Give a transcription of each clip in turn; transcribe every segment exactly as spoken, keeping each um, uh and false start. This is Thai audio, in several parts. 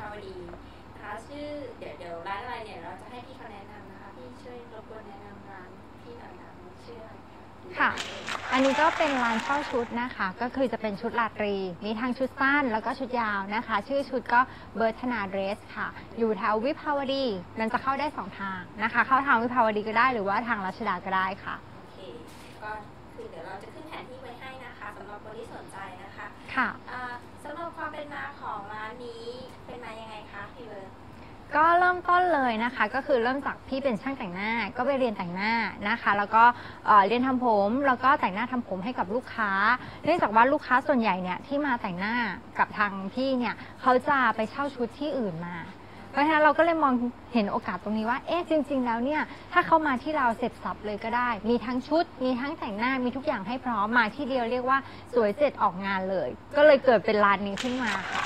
าวดีนะคะชื่อเดี๋ยวเดี๋ยวร้านอะไรเนี่ยเราจะให้พี่เขาแนะนำนะคะพี่ช่วยรบกวนแนะนำร้านพี่หน่อยค่ะชื่ออะไรคะค่ะอันนี้ก็เป็นร้านเช่าชุดนะคะก็คือจะเป็นชุดราตรีมีทั้งชุดสั้นแล้วก็ชุดยาวนะคะชื่อชุดก็เบิร์ธนาเดรสค่ะอยู่แถววิภาวดีมันจะเข้าได้สองทางนะคะเข้าทางวิภาวดีก็ได้หรือว่าทางรัชดาก็ได้ค่ะโอเคก็คือเดี๋ยวเราจะขึ้นแผนที่ไว้ให้นะคะสำหรับคนที่สนใจนะคะค่ะสำหรับความเป็นมาของร้านนี้เป็นมายังไงคะพี่เบิร์ดก็เริ่มต้นเลยนะคะก็คือเริ่มจากพี่เป็นช่างแต่งหน้าก็ไปเรียนแต่งหน้านะคะแล้วก็เรียนทำผมแล้วก็แต่งหน้าทำผมให้กับลูกค้าเนื่องจากว่าลูกค้าส่วนใหญ่เนี่ยที่มาแต่งหน้ากับทางพี่เนี่ยเขาจะไปเช่าชุดที่อื่นมาเพราะฉะนั้นเราก็เลยมองเห็นโอกาสตรงนี้ว่าเอ๊ะจริงๆแล้วเนี่ยถ้าเขามาที่เราเสร็จสับเลยก็ได้มีทั้งชุดมีทั้งแต่งหน้ามีทุกอย่างให้พร้อมมาที่เดียวเรียกว่าสวยเสร็จออกงานเลยก็เลยเกิดเป็นร้านนี้ขึ้นมาค่ะ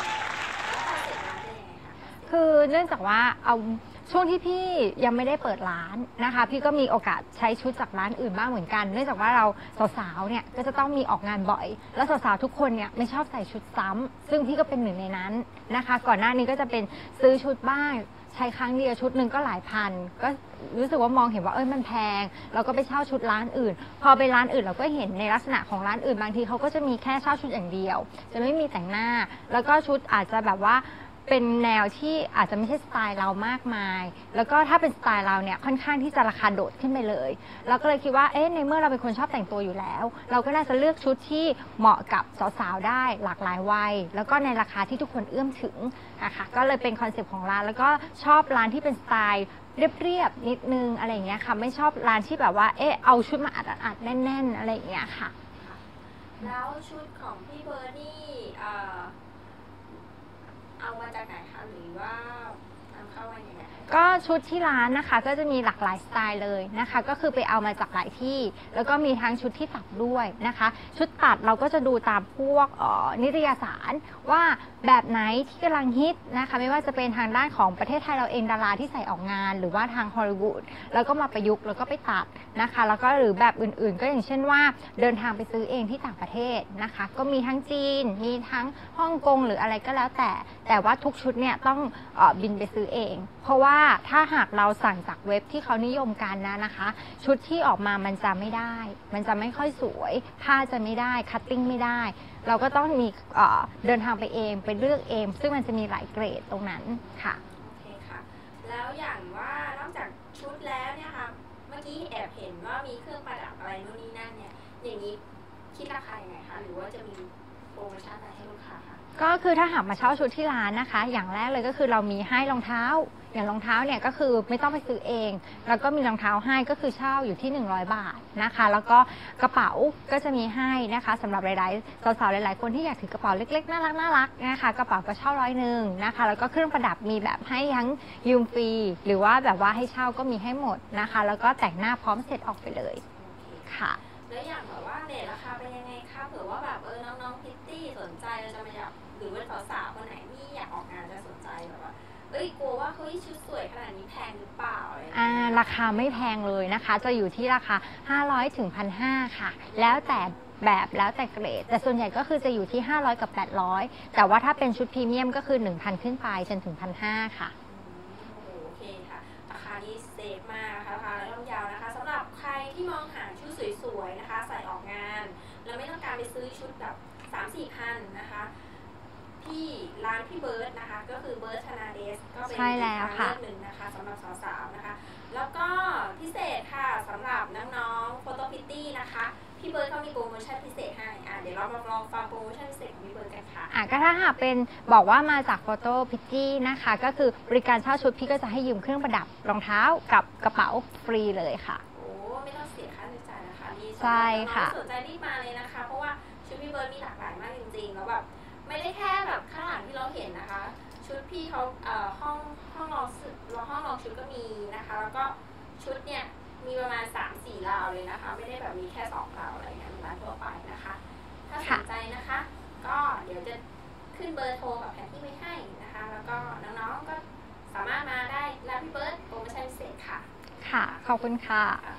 คือเนื่องจากว่าเอาช่วงที่พี่ยังไม่ได้เปิดร้านนะคะพี่ก็มีโอกาสใช้ชุดจากร้านอื่นบ้างเหมือนกันเนื่องจากว่าเราสาวๆเนี่ยก็จะต้องมีออกงานบ่อยแล้วสาวๆทุกคนเนี่ยไม่ชอบใส่ชุดซ้ำซึ่งพี่ก็เป็นหนึ่งในนั้นนะคะก่อนหน้านี้ก็จะเป็นซื้อชุดบ้างใช้ครั้งเดียวชุดหนึ่งก็หลายพันก็รู้สึกว่ามองเห็นว่าเอ้ยมันแพงเราก็ไปเช่าชุดร้านอื่นพอไปร้านอื่นเราก็เห็นในลักษณะของร้านอื่นบางทีเขาก็จะมีแค่เช่าชุดอย่างเดียวจะไม่มีแต่งหน้าแล้วก็ชุดอาจจะแบบว่าเป็นแนวที่อาจจะไม่ใช่สไตล์เรามากมายแล้วก็ถ้าเป็นสไตล์เราเนี่ยค่อนข้างที่จะราคาโดดขึ้นไปเลยเราก็เลยคิดว่าเอ๊ะในเมื่อเราเป็นคนชอบแต่งตัวอยู่แล้วเราก็น่าจะเลือกชุดที่เหมาะกับสาวๆได้หลากหลายวัยแล้วก็ในราคาที่ทุกคนเอื้อมถึงนะคะก็เลยเป็นคอนเซ็ปต์ของร้านแล้วก็ชอบร้านที่เป็นสไตล์เรียบๆนิดนึงอะไรอย่างเงี้ยค่ะไม่ชอบร้านที่แบบว่าเอ๊ะเอาชุดมาอัดๆแน่นๆอะไรอย่างเงี้ยค่ะแล้วชุดของพี่เบิร์ดนี่เอามาจากไหนคะหรือว่านำเข้ามาอย่างไรก็ชุดที่ร้านนะคะก็จะมีหลากหลายสไตล์เลยนะคะก็คือไปเอามาจากหลายที่แล้วก็มีทั้งชุดที่ตัดด้วยนะคะชุดตัดเราก็จะดูตามพวกนิตยสารว่าแบบไหนที่กำลังฮิตนะคะไม่ว่าจะเป็นทางด้านของประเทศไทยเราเองดาราที่ใส่ออกงานหรือว่าทางฮอลลีวูดแล้วก็มาประยุกต์แล้วก็ไปตัดนะคะแล้วก็หรือแบบอื่นๆก็อย่างเช่นว่าเดินทางไปซื้อเองที่ต่างประเทศนะคะก็มีทั้งจีนมีทั้งฮ่องกงหรืออะไรก็แล้วแต่แต่ว่าทุกชุดเนี่ยต้องเอ่อบินไปซื้อเองเพราะว่าถ้าหากเราสั่งจากเว็บที่เขานิยมกันนะนะคะชุดที่ออกมามันจะไม่ได้มันจะไม่ค่อยสวยผ้าจะไม่ได้คัตติ้งไม่ได้เราก็ต้องมีเอ่อเดินทางไปเองไปเลือกเองซึ่งมันจะมีหลายเกรดตรงนั้นค่ะโอเคค่ะแล้วอย่างว่านอกจากชุดแล้วเนี่ยค่ะเมื่อกี้แอบเห็นว่ามีเครื่องประดับอะไรนู่นนี่นั่นเนี่ยอย่างนี้คิดราคายังไงคะหรือว่าจะมีโปรโมชั่นอะไรให้ลูกค้าคะก็คือถ้าหากมาเช่าชุดที่ร้านนะคะอย่างแรกเลยก็คือเรามีให้รองเท้าอย่างรองเท้าเนี่ยก็คือไม่ต้องไปซื้อเองแล้วก็มีรองเท้าให้ก็คือเช่าอยู่ที่หนึ่งร้อยบาทนะคะแล้วก็กระเป๋าก็จะมีให้นะคะสำหรับหลายๆสาวๆหลายๆคนที่อยากถือกระเป๋าเล็กๆน่ารักน่ารักนะคะกระเป๋าก็เช่าร้อยหนึ่งนะคะแล้วก็เครื่องประดับมีแบบให้ทั้งยืมฟรีหรือว่าแบบว่าให้เช่าก็มีให้หมดนะคะแล้วก็แต่งหน้าพร้อมเสร็จออกไปเลยค่ะแล้วอย่างแบบว่าเรทราคาเป็นยังไงคะเผื่อว่าแบบเออน้องๆพิตตี้สนใจเราจะมาอยากหรือว่าสาวๆคนไหนที่อยากออกงานจะสนใจแบบว่าเอ้ยกลัวว่าเฮ้ยชุดสวยขนาดนี้แพงหรือเปล่าอะไรอ่าราคาไม่แพงเลยนะคะจะอยู่ที่ราคาห้าร้อยถึง หนึ่งพันห้าร้อย ค่ะแล้วแต่แบบแล้วแต่เกรดแต่ส่วนใหญ่ก็คือจะอยู่ที่ห้าร้อยกับแปดร้อยแต่ว่าถ้าเป็นชุดพรีเมียมก็คือ หนึ่งพัน ขึ้นไปจนถึง หนึ่งพันห้าร้อย ค่ะโอเคค่ะราคานี้เซฟมากนะคะราคาย่อมเยาวนะคะสำหรับใครที่มองหาชุดสวยๆนะคะใส่ออกงานแล้วไม่ต้องการไปซื้อชุดแบบ สามสี่พันนะคะที่ร้านพี่เบิร์ดนะคะก็คือเบิร์ดธนาเดสก็เป็นอีกทางเลือกหนึ่งนะคะสำหรับสาวๆนะคะแล้วก็พิเศษค่ะสำหรับน้องๆโฟโต้พิตตี้นะคะพี่เบิร์ดเขามีโปรโมชั่นพิเศษให้อ่ะเดี๋ยวเรามาลองฟังโปรโมชั่นพิเศษของพี่เบิร์ดกันค่ะอ่ะก็ถ้าหากเป็นบอกว่ามาจากโฟโต้พิตตี้นะคะก็คือบริการเช่าชุดพี่ก็จะให้ยืมเครื่องประดับรองเท้ากับกระเป๋าฟรีเลยค่ะโอ้ไม่ต้องเสียค่าใช้จ่ายนะคะนี่ใช่ค่ะสนใจรีบมาเลยนะคะเพราะว่าชุดพี่เบิร์ดมีหลากหลายมากจริงๆแล้วแบบไม่ได้แค่แบบข้างหลังที่เราเห็นนะคะชุดพี่เขาเอ่อห้องห้องรองห้องรองชุดก็มีนะคะแล้วก็ชุดเนี่ยมีประมาณ สามสี่ ราวเลยนะคะไม่ได้แบบมีแค่สองราวอะไรอย่างเงี้ยเหมือนร้านทั่วไปนะคะถ้าสนใจนะคะก็เดี๋ยวจะขึ้นเบอร์โทรกับแผนที่ไว้ให้นะคะแล้วก็น้องๆก็สามารถมาได้ร้านพี่เบิร์ดโปรโมชั่นพิเศษค่ะค่ะขอบคุณค่ะ